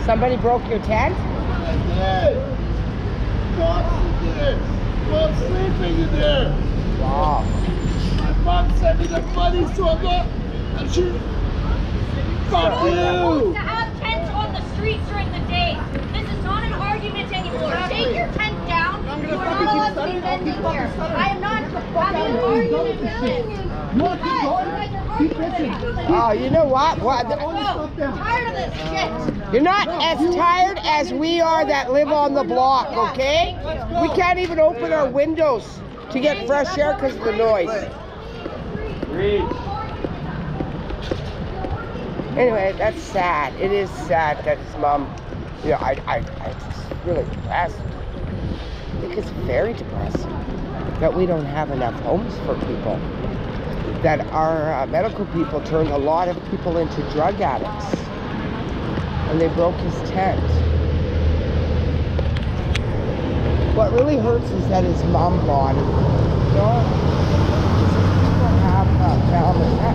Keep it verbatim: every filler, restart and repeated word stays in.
Somebody broke your tent? I did. Mom's in there. Mom's sleeping in there. Wow. My mom sent me the money, so I'm not. And she. Fuck you. To have tents on the streets during the day. This is not an argument anymore. Take your tent down. You are not allowed to be vending here. I am not having an argument with you. You want to keep going? Keep pitching. Oh, you know what? What? Oh, tired of this shit. You're not as tired as we are that live on the block, okay? We can't even open our windows to get fresh air because of the noise. Anyway, that's sad. It is sad that his mom, you know, I, I, I just really depressed. I think it's very depressing that we don't have enough homes for people. That our uh, medical people turned a lot of people into drug addicts. And they broke his tent. What really hurts is that his mom bought it. You know, people have uh, family.